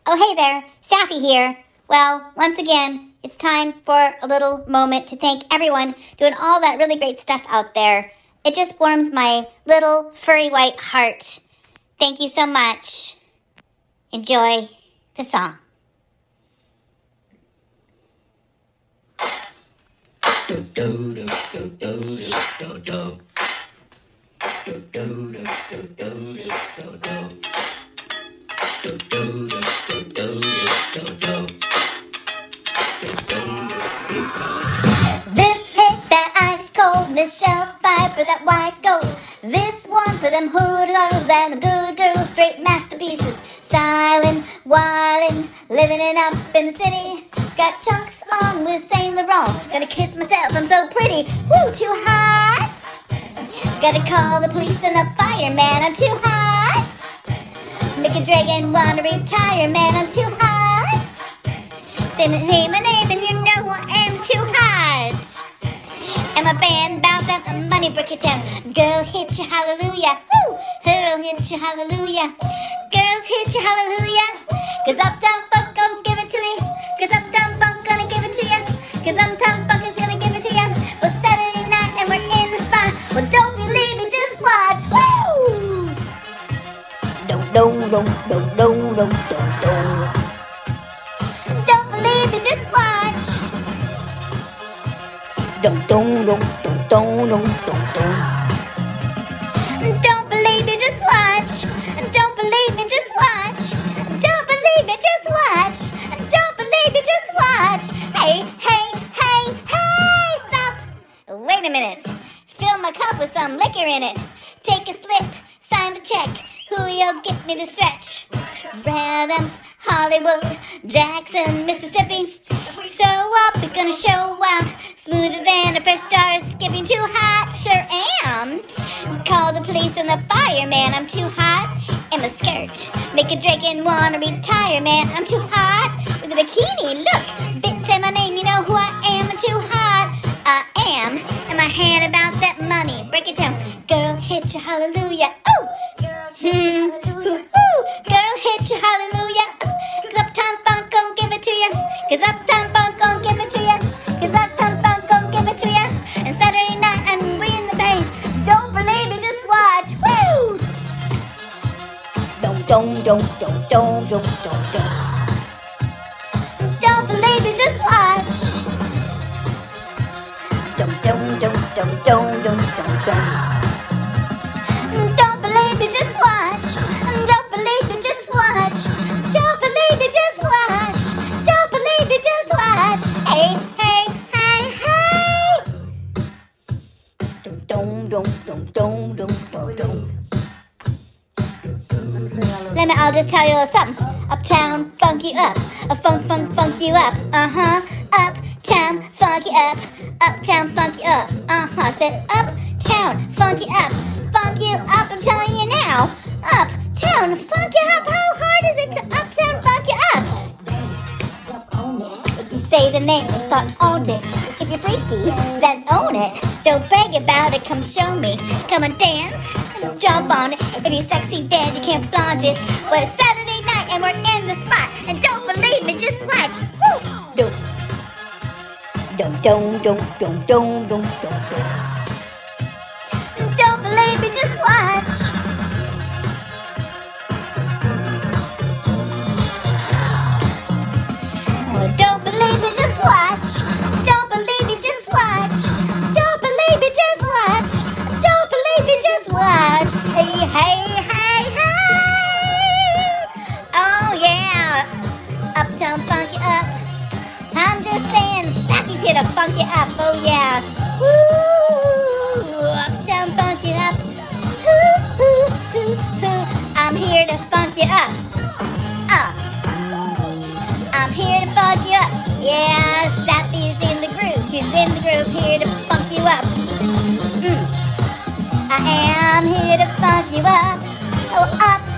Oh, hey there, Safi here. Well, once again, it's time for a little moment to thank everyone doing all that really great stuff out there. It just warms my little furry white heart. Thank you so much. Enjoy the song. This hit that ice cold, Michelle fight for that white gold. This one for them hood girls and the good girls, straight masterpieces. Stylin', wildin', living it up in the city. Got chunks on with Saint Laurent. Gonna kiss myself, I'm so pretty. Woo, too hot. Gotta call the police and the fireman, I'm too hot. Make a dragon wanna retire, man, I'm too hot. Say my name and you know I am too hot. And my band bout that money brick it down. Girl, hit you hallelujah. Woo! Girl, hit you hallelujah. Girls, hit you hallelujah. Cause Uptown Funk gon' give it to me. Cause Uptown Funk gonna give it to ya. Cause Uptown Funk is gonna give it to ya. Well, Saturday night and we're in the spot. Well, don't believe me, just watch. Woo! Don't believe me, just watch. Don't believe me, just watch. Don't believe me, just watch. Don't believe me, just watch. Don't believe me, just watch. Hey, stop. Wait a minute. Fill my cup with some liquor in it. Take a slip, sign the check. Julio, get me the stretch. Random, Hollywood, Jackson, Mississippi. Show up, you're gonna show out. Smoother than a fresh jar of skipping. Too hot, sure am. Call the police and the fireman, I'm too hot. In my skirt, make a dragon wanna retire, man, I'm too hot. With a bikini, look, bitch, say my name, you know who I am, I'm too hot. I am, and my hand about that money, break it down. Girl, hit your hallelujah, ooh. Girl, hit your hallelujah. Cause Uptown Funk gon' give it to ya. Cause Uptown Funk gon' give it to ya. Cause Uptown Funk gon' give it to ya. And Saturday night and we in the bank. Don't believe me, just watch. Woo! Don't believe me, just watch. Don't believe me, just watch. Don't believe me, just watch. Don't believe me, just watch. Don't believe me, just watch. Hey. I'll just tell you a little something. Uptown, funk you up. A funk you up. Uptown, funk you up. Uptown, funk you up. Said uptown, funk you up. Funk you up, I'm telling you now. Uptown, funk you up. How hard is it to uptown, funk you up? If you say the name, thought owned it. If you're freaky, then own it. Don't brag about it, come show me. Come and dance, jump on it. If you're sexy, then you can't flaunt it. Well, it's Saturday night and we're in the spot. And don't believe me, just watch. Woo! Don't believe me, just watch. Don't believe me, just watch. Don't believe me, just watch. Don't believe me, just watch. Don't believe me, just watch. Hey. Oh yeah. Uptown funk you up. I'm just saying, Sappy's here to funk you up. Oh yeah. Woo! Uptown funk you up. I'm here to funk you up. I'm here to funk you up. Yeah, Sappy's in the groove. She's in the groove, here to funk you up. I am here to funk you up. Oh, up.